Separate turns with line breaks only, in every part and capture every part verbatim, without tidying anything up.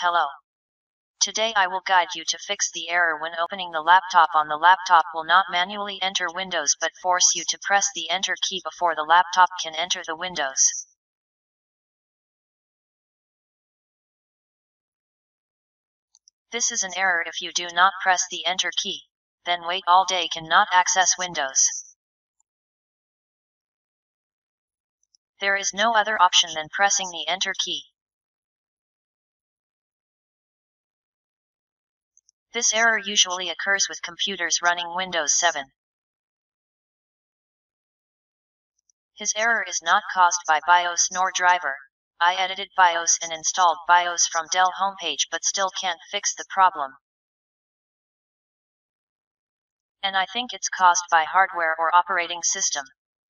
Hello. Today I will guide you to fix the error when opening the laptop. On the laptop will not manually enter Windows but force you to press the Enter key before the laptop can enter the Windows. This is an error if you do not press the Enter key, then wait all day cannot access Windows. There is no other option than pressing the Enter key. This error usually occurs with computers running Windows seven. His error is not caused by BIOS nor driver. I edited BIOS and installed BIOS from Dell homepage but still can't fix the problem. And I think it's caused by hardware or operating system.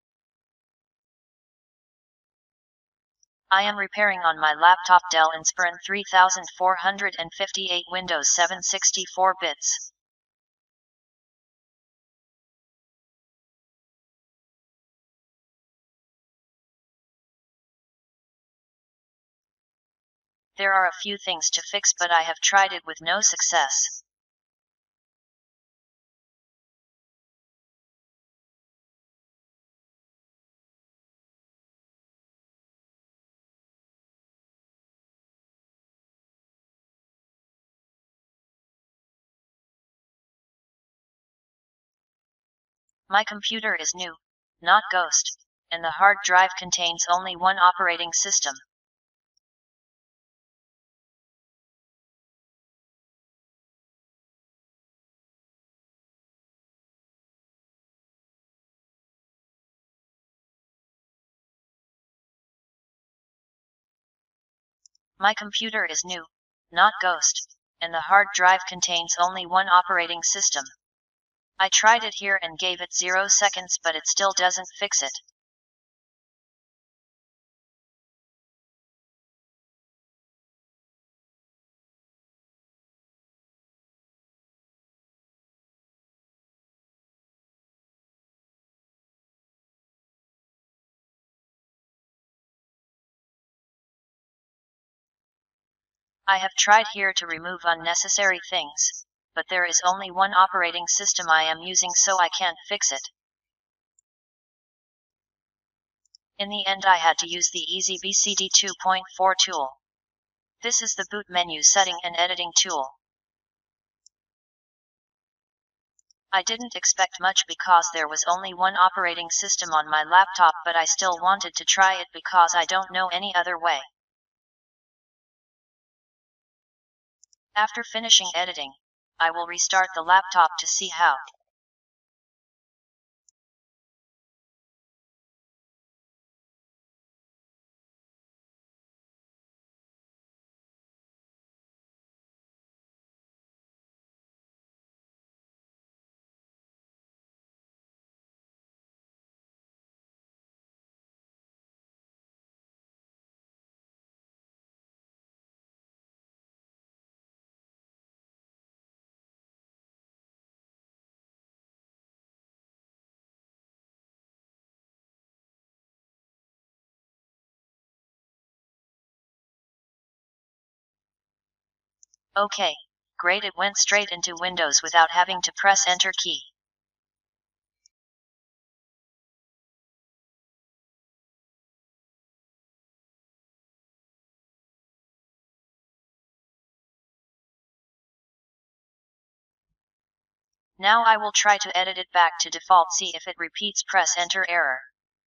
I am repairing on my laptop Dell Inspiron three thousand four hundred fifty-eight Windows seven sixty-four bits. There are a few things to fix but I have tried it with no success. My computer is new, not Ghost, and the hard drive contains only one operating system. My computer is new, not Ghost, and the hard drive contains only one operating system. I tried it here and gave it zero seconds but it still doesn't fix it. I have tried here to remove unnecessary things, but there is only one operating system I am using so I can't fix it. In the end I had to use the Easy B C D two point four tool. This is the boot menu setting and editing tool. I didn't expect much because there was only one operating system on my laptop but I still wanted to try it because I don't know any other way. After finishing editing, I will restart the laptop to see how. Okay, great, it went straight into Windows without having to press Enter key. Now I will try to edit it back to default, see if it repeats press Enter error.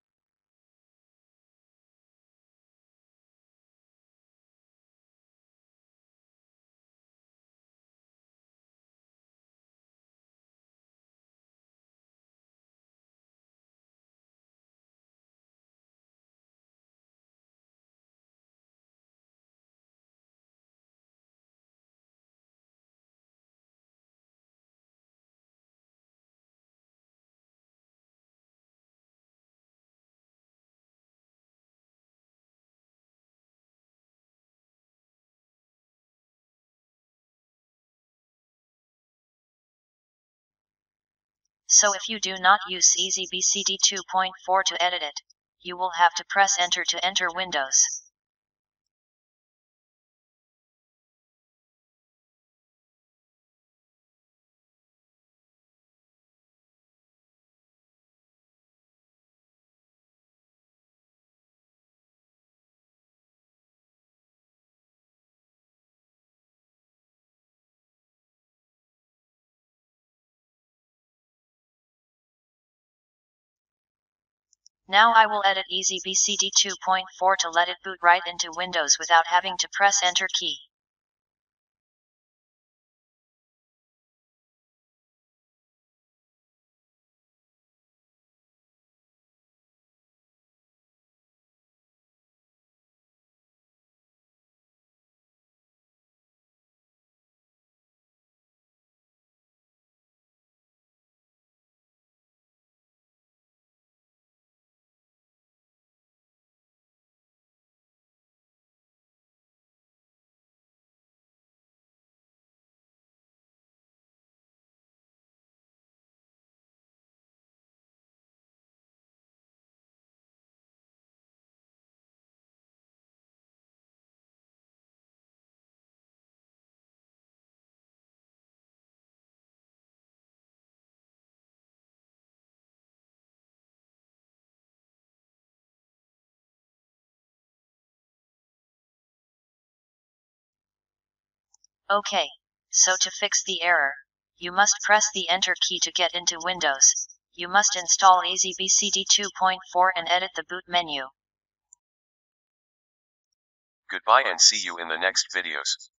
So if you do not use Easy B C D two point four to edit it, you will have to press Enter to enter Windows. Now I will edit EasyBCD two point four to let it boot right into Windows without having to press Enter key. Okay. So to fix the error, you must press the Enter key to get into Windows. You must install EasyBCD two point four and edit the boot menu.
Goodbye and see you in the next videos.